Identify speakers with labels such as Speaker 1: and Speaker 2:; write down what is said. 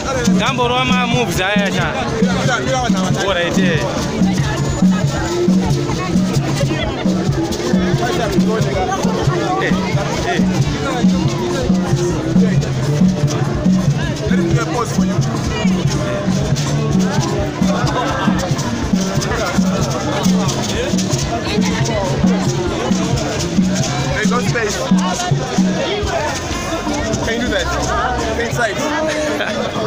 Speaker 1: Gambo Roma moves. Alright, yeah.
Speaker 2: Let me do a pause for you. Hey, don't space. Can you do that? Inside.